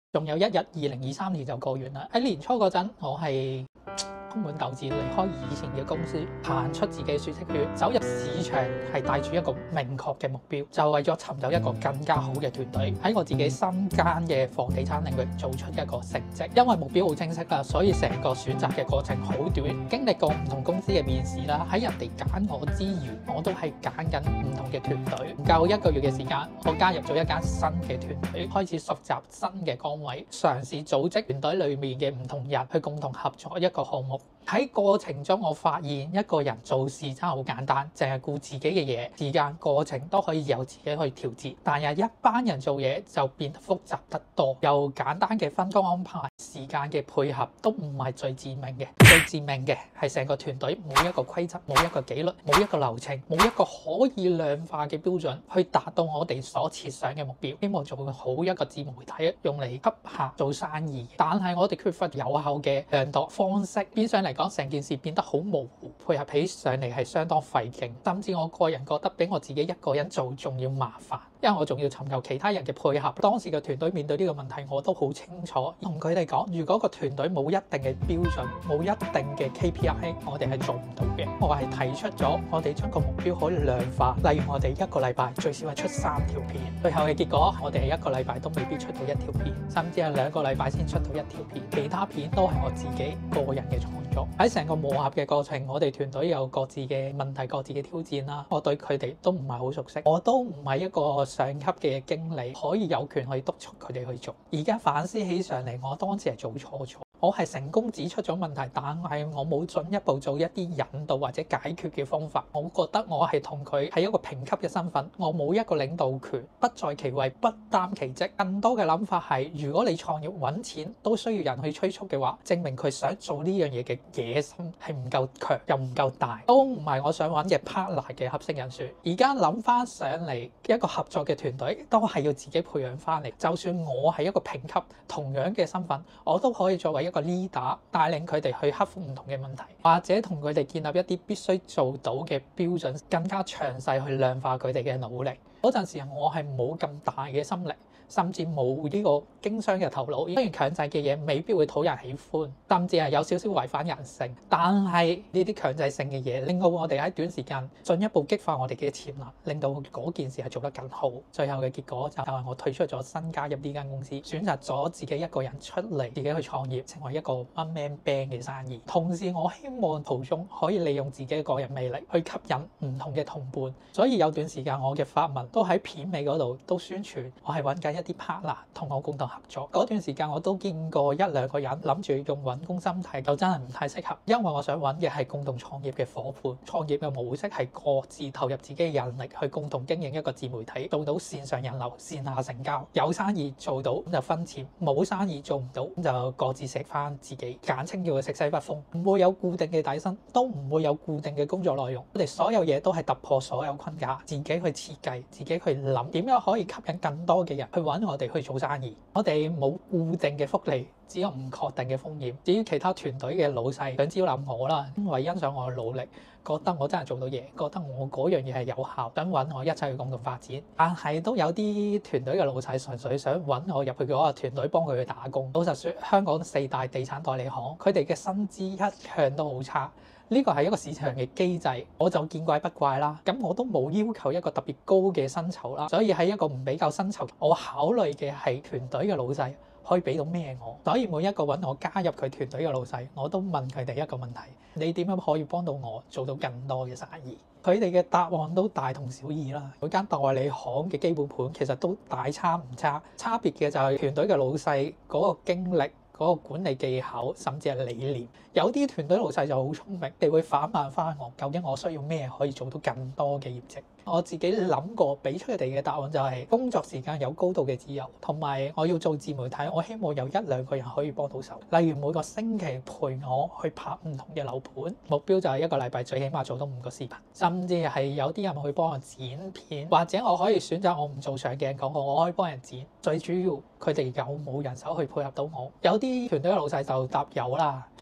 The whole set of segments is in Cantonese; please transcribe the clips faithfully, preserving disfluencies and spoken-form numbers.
仲有一日，二零二三年就過完啦。喺年初嗰陣，我係充滿鬥志離開以前嘅公司，行出自己舒適圈，走入市場係帶住一個明確嘅目標，就為咗尋找一個更加好嘅團隊，喺我自己身間嘅房地產領域做出一個成績。因為目標好清晰啦，所以成個選擇嘅過程好短。經歷過唔同公司嘅面試啦，喺人哋揀我之餘，我都係揀緊唔同嘅團隊。唔夠一個月嘅時間，我加入咗一間新嘅團隊，開始熟習新嘅崗位，嘗試組織團隊裏面嘅唔同人去共同合作一個項目。喺過程中，我發現一個人做事真係好簡單，淨係顧自己嘅嘢，時間過程都可以由自己去調節。但係一班人做嘢就變得複雜得多，由簡單嘅分工安排、時間嘅配合都唔係最致命嘅，最致命嘅係成個團隊冇一個規則、冇一個紀律、冇一個流程、冇一個可以量化嘅標準去達到我哋所設想嘅目標。希望做好一個自媒體，用嚟吸客做生意，但係我哋缺乏有效嘅量度方式，變相嚟講，成件事變得好模糊，配合起上嚟係相當費勁，甚至我個人覺得比我自己一個人做仲要麻煩，因為我仲要尋求其他人嘅配合。當時嘅團隊面對呢個問題，我都好清楚，同佢哋講，如果個團隊冇一定嘅標準，冇一定嘅 K P I， 我哋係做唔到嘅。我係提出咗，我哋將個目標可以量化，例如我哋一個禮拜最少係出三條片，最後嘅結果，我哋係一個禮拜都未必出到一條片，甚至係兩個禮拜先出到一條片，其他片都係我自己個人嘅創作。喺成個磨合嘅過程，我哋團隊有各自嘅問題、各自嘅挑戰啦。我對佢哋都唔係好熟悉，我都唔係一個上級嘅經理，可以有權去督促佢哋去做。而家反思起上嚟，我當時係做錯咗。我係成功指出咗問題，但係我冇進一步做一啲引導或者解決嘅方法。我覺得我係同佢係一個評級嘅身份，我冇一個領導權，不在其位，不擔其職。更多嘅諗法係，如果你創業揾錢都需要人去催促嘅話，證明佢想做呢樣嘢嘅野心係唔夠強，又唔夠大，都唔係我想揾嘅 partner 嘅合適人選。而家諗翻上嚟，一個合作嘅團隊都係要自己培養翻嚟。就算我係一個評級同樣嘅身份，我都可以作為一個 leader 帶領佢哋去克服唔同嘅問題，或者同佢哋建立一啲必須做到嘅標準，更加詳細去量化佢哋嘅努力。嗰陣時我係冇咁大嘅心力，甚至冇呢個經商嘅頭腦。雖然強制嘅嘢未必會討人喜歡，甚至係有少少違反人性，但係呢啲強制性嘅嘢令到我哋喺短時間進一步激發我哋嘅潛能，令到嗰件事係做得更好。最後嘅結果就係我退出咗新加入呢間公司，選擇咗自己一個人出嚟，自己去創業，成為一個 one man band 嘅生意。同時我希望途中可以利用自己嘅個人魅力去吸引唔同嘅同伴，所以有段時間我嘅發文都喺片尾嗰度都宣傳我係揾緊一啲 partner 同我共同合作。嗰段時間我都見過一兩個人諗住用揾工心態，就真係唔太適合，因為我想揾嘅係共同創業嘅夥伴。創業嘅模式係各自投入自己嘅人力去共同經營一個自媒體，做到線上人流、線下成交。有生意做到咁就分錢，冇生意做唔到咁就各自食翻自己，簡稱叫佢食西北風。唔會有固定嘅底薪，都唔會有固定嘅工作內容。我哋所有嘢都係突破所有框架，自己去設計，自己去諗點樣可以吸引更多嘅人去揾我哋去做生意。我哋冇固定嘅福利，只有唔確定嘅風險。至於其他團隊嘅老細想招攬我啦，因為欣賞我嘅努力，覺得我真係做到嘢，覺得我嗰樣嘢係有效，想揾我一齊去共同發展。但係都有啲團隊嘅老細純粹想揾我入去嗰個團隊幫佢去打工。老實說，香港四大地產代理行，佢哋嘅薪資一向都好差。呢個係一個市場嘅機制，我就見怪不怪啦。咁我都冇要求一個特別高嘅薪酬啦，所以喺一個唔比較薪酬，我考慮嘅係團隊嘅老細可以俾到咩我。所以每一個揾我加入佢團隊嘅老細，我都問佢哋一個問題：你點樣可以幫到我做到更多嘅生意？佢哋嘅答案都大同小異啦。每間代理行嘅基本盤其實都大差唔差，差別嘅就係團隊嘅老細嗰個經歷、嗰個管理技巧，甚至係理念。有啲團隊老細就好聰明，佢會反問翻我，究竟我需要咩可以做到更多嘅業績？我自己諗過，俾出佢哋嘅答案就係工作時間有高度嘅自由，同埋我要做自媒體，我希望有一兩個人可以幫到手。例如每個星期陪我去拍唔同嘅樓盤，目標就係一個禮拜最起碼做到五個視頻，甚至係有啲人去幫我剪片，或者我可以選擇我唔做上鏡廣告，我可以幫人剪。最主要佢哋有冇人手去配合到我？有啲團隊嘅老細就答有啦。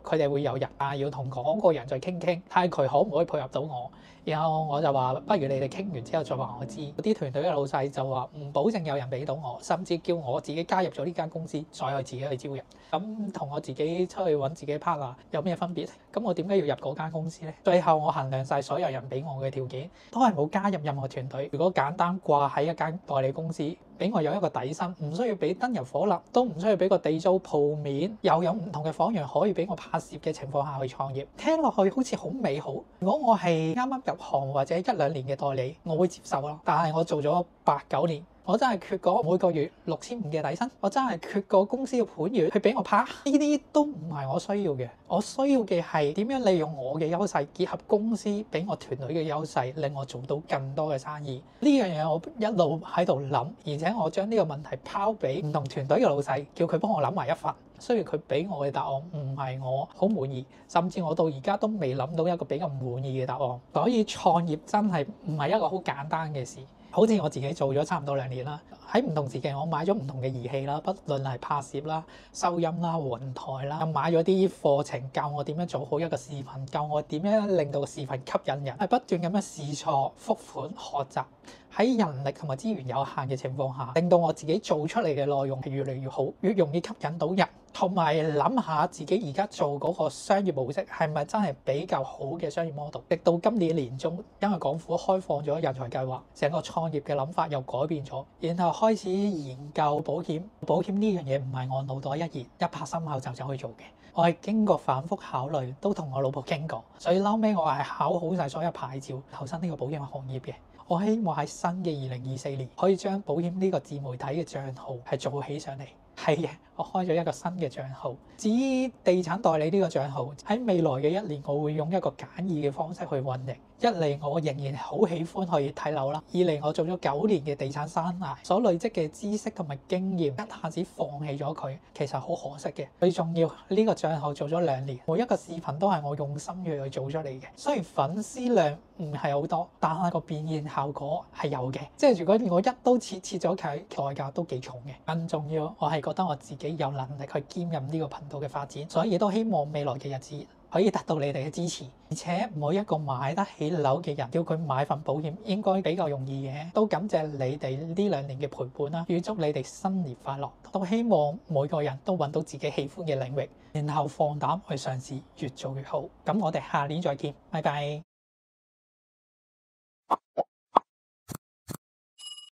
佢哋會有人啊，要同嗰個人再傾傾，睇下佢可唔可以配合到我。然後我就話不如你哋傾完之後再話我知。啲團隊嘅老細就話唔保證有人俾到我，甚至叫我自己加入咗呢間公司，再去自己去招人。咁同我自己出去揾自己 partner 有咩分別？咁我點解要入嗰間公司呢？最後我衡量晒所有人俾我嘅條件，都係冇加入任何團隊。如果簡單掛喺一間代理公司，俾我有一個底薪，唔需要俾燈油火蠟，都唔需要俾個地租鋪面，又有唔同嘅房源可以俾我拍攝嘅情況下去創業，聽落去好似好美好。如果我係啱啱入行或者一兩年嘅代理，我會接受咯。但係我做咗八九年，我真係缺嗰每個月六千五嘅底薪，我真係缺個公司嘅盤源去俾我拍，呢啲都唔係我需要嘅。我需要嘅係點樣利用我嘅優勢，結合公司俾我團隊嘅優勢，令我做到更多嘅生意。呢樣嘢我一路喺度諗，而且我將呢個問題拋俾唔同團隊嘅老細，叫佢幫我諗埋一份。雖然佢俾我嘅答案唔係我好滿意，甚至我到而家都未諗到一個比較滿意嘅答案。所以創業真係唔係一個好簡單嘅事。好似我自己做咗差唔多兩年啦，喺唔同時期我買咗唔同嘅儀器啦，不論係拍攝啦、收音啦、雲台啦，買咗啲課程教我點樣做好一個視頻，教我點樣令到個視頻吸引人，係不斷咁樣試錯、復盤、學習。喺人力同埋資源有限嘅情況下，令到我自己做出嚟嘅內容係越嚟越好，越容易吸引到人，同埋諗下自己而家做嗰個商業模式係咪真係比較好嘅商業 model。直到今年年中，因為港府開放咗人才計劃，成個創業嘅諗法又改變咗，然後開始研究保險。保險呢樣嘢唔係我腦袋一熱一拍心口就走去做嘅，我係經過反覆考慮，都同我老婆傾過，所以後尾我係考好晒所有牌照，投身呢個保險行業嘅。我希望喺新嘅二零二四年可以將保險呢個自媒體嘅帳號係做起上嚟。係嘅，我開咗一個新嘅帳號。至於地產代理呢個帳號，喺未來嘅一年，我會用一個簡易嘅方式去運營。一嚟我仍然好喜歡去睇樓啦，二嚟我做咗九年嘅地產生涯，所累積嘅知識同埋經驗，一下子放棄咗佢，其實好可惜嘅。最重要呢個帳號做咗兩年，每一個視頻都係我用心去去做出嚟嘅。雖然粉絲量唔係好多，但係個變現效果係有嘅。即係如果我一刀切切咗佢，代價都幾重嘅。更重要，我係覺得我自己有能力去兼任呢個頻道嘅發展，所以都希望未來嘅日子可以得到你哋嘅支持。而且每一個買得起樓嘅人，叫佢買份保險應該比較容易嘅。都感謝你哋呢兩年嘅陪伴啦，預祝你哋新年快樂。都希望每個人都揾到自己喜歡嘅領域，然後放膽去嘗試，越做越好。咁我哋下年再見，拜拜。